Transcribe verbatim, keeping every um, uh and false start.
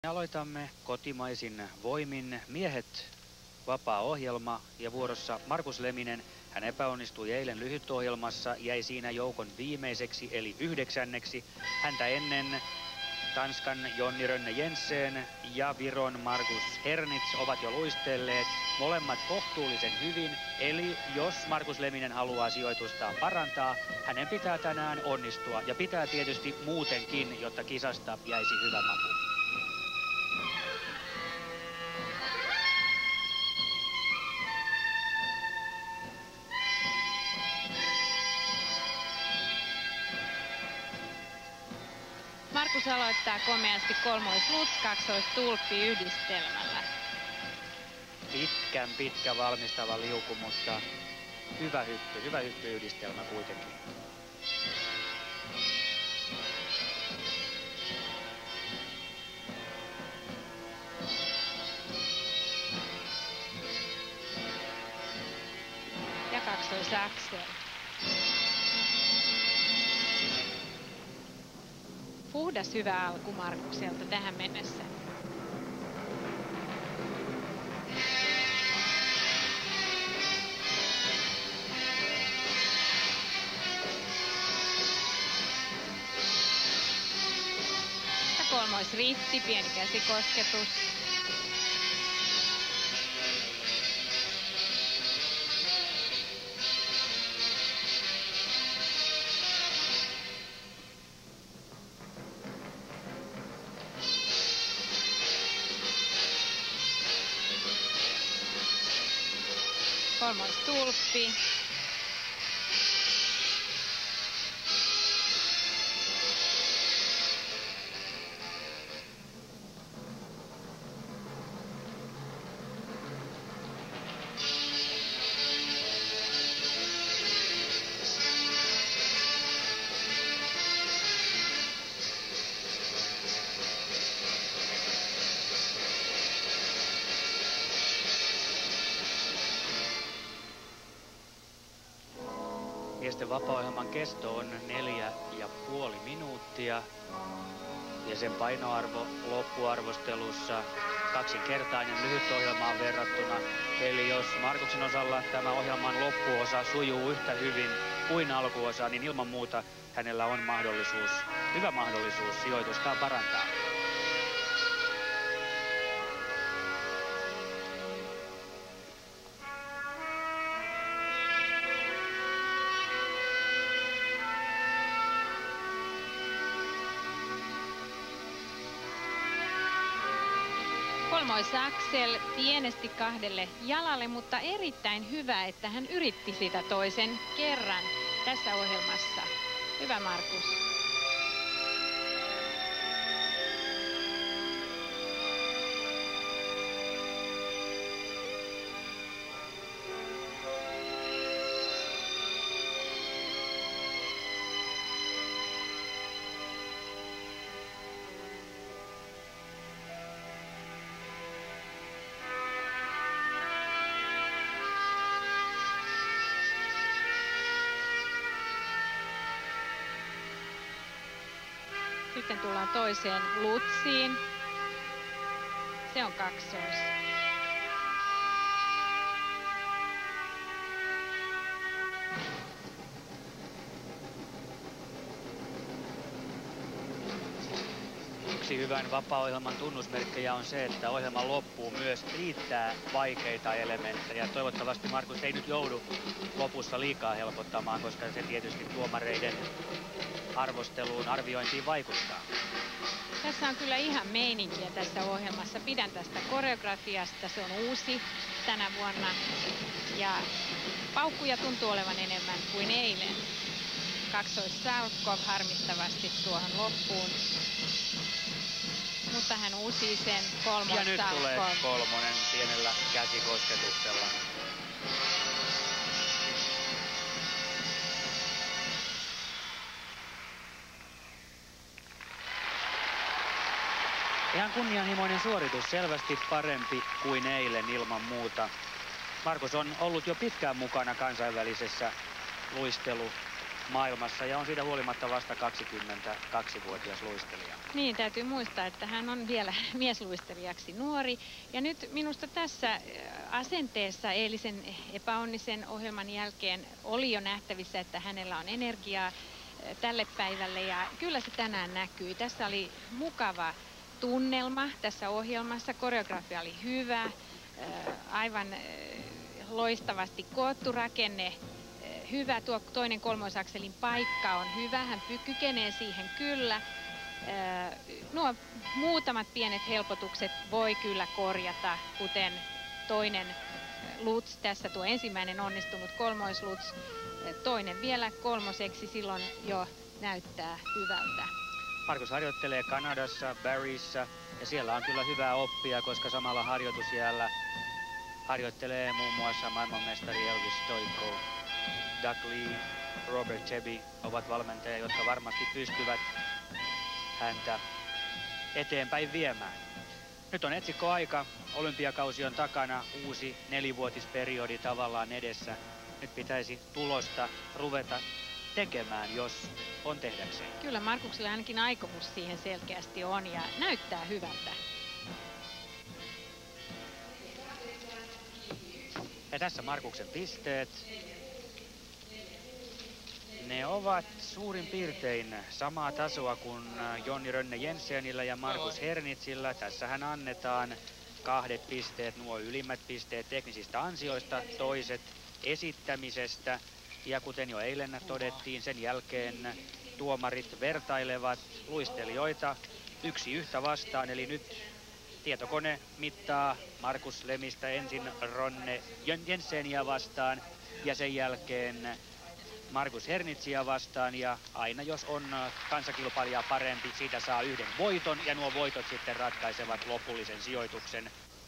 Aloitamme kotimaisin voimin miehet vapaa-ohjelma ja vuorossa Markus Leminen. Hän epäonnistui eilen lyhytohjelmassa, jäi siinä joukon viimeiseksi eli yhdeksänneksi. Häntä ennen Tanskan Jonni Rönne Jensen ja Viron Markus Hernits ovat jo luistelleet, molemmat kohtuullisen hyvin. Eli jos Markus Leminen haluaa sijoitustaan parantaa, hänen pitää tänään onnistua ja pitää tietysti muutenkin, jotta kisasta jäisi hyvä maku. Markus aloittaa komeasti kolmoisluts, kaksoistulppi yhdistelmällä. Pitkän pitkä valmistava liuku, mutta hyvä hyppy, hyvä hyppy yhdistelmä kuitenkin. Ja kaksoisaksel. Puhdas hyvä alku Markukselta tähän mennessä. Ja kolmoisritti, pieni käsikosketus. Kolmoistulppi. Miesten vapaa-ohjelman kesto on neljä ja puoli minuuttia ja sen painoarvo loppuarvostelussa kaksinkertainen lyhytohjelmaan verrattuna. Eli jos Markuksen osalla tämä ohjelman loppuosa sujuu yhtä hyvin kuin alkuosa, niin ilman muuta hänellä on mahdollisuus, hyvä mahdollisuus sijoitustaan parantaa. Kolmoisaksel pienesti kahdelle jalalle, mutta erittäin hyvä, että hän yritti sitä toisen kerran tässä ohjelmassa. Hyvä Markus. Sitten tullaan toiseen lutsiin. Se on kaksois. Yksi hyvän vapaa-ohjelman tunnusmerkkejä on se, että ohjelman loppuun myös riittää vaikeita elementtejä. Toivottavasti Markus ei nyt joudu lopussa liikaa helpottamaan, koska se tietysti tuomareiden arvosteluun, arviointiin vaikuttaa. Tässä on kyllä ihan meininkiä tässä ohjelmassa. Pidän tästä koreografiasta. Se on uusi tänä vuonna. Ja paukkuja tuntuu olevan enemmän kuin eilen. Kaksois Salkov harmittavasti tuohon loppuun. Mutta hän uusii sen kolmos Ja nyt Salkov. tulee kolmonen pienellä käsikosketuksella. Ihan kunnianhimoinen suoritus, selvästi parempi kuin eilen ilman muuta. Markus on ollut jo pitkään mukana kansainvälisessä luistelu- maailmassa ja on siitä huolimatta vasta kaksikymmentäkaksivuotias luistelija. Niin, täytyy muistaa, että hän on vielä miesluistelijaksi nuori. Ja nyt minusta tässä asenteessa eilisen epäonnisen ohjelman jälkeen oli jo nähtävissä, että hänellä on energiaa tälle päivälle ja kyllä se tänään näkyi. Tässä oli mukava tunnelma tässä ohjelmassa, koreografia oli hyvä, aivan loistavasti koottu rakenne, hyvä, tuo toinen kolmoisakselin paikka on hyvä, hän kykenee siihen kyllä. Nuo muutamat pienet helpotukset voi kyllä korjata, kuten toinen luts, tässä tuo ensimmäinen onnistunut kolmoisluts, toinen vielä kolmoseksi, silloin jo näyttää hyvältä. Markus harjoittelee Kanadassa, Barryssä, ja siellä on kyllä hyvää oppia, koska samalla harjoitusjäällä harjoittelee muun muassa maailmanmestari Elvis Stojko, Doug Lee, Robert Tebby ovat valmentajia, jotka varmasti pystyvät häntä eteenpäin viemään. Nyt on etsikkoaika, olympiakausi on takana, uusi nelivuotisperiodi tavallaan edessä. Nyt pitäisi tulosta ruveta tekemään, jos on tehdäkseen. Kyllä Markuksella ainakin aikomus siihen selkeästi on ja näyttää hyvältä. Ja tässä Markuksen pisteet. Ne ovat suurin piirtein samaa tasoa kuin Jonni Rönne Jensenillä ja Markus Hernitsillä. Tässähän annetaan kahdet pisteet, nuo ylimmät pisteet teknisistä ansioista, toiset esittämisestä. Ja kuten jo eilen todettiin, sen jälkeen tuomarit vertailevat luistelijoita yksi yhtä vastaan. Eli nyt tietokone mittaa Markus Lemistä ensin Ronne Jenseniä vastaan ja sen jälkeen Markus Hernitsiä vastaan. Ja aina jos on kansakilpailija parempi, siitä saa yhden voiton ja nuo voitot sitten ratkaisevat lopullisen sijoituksen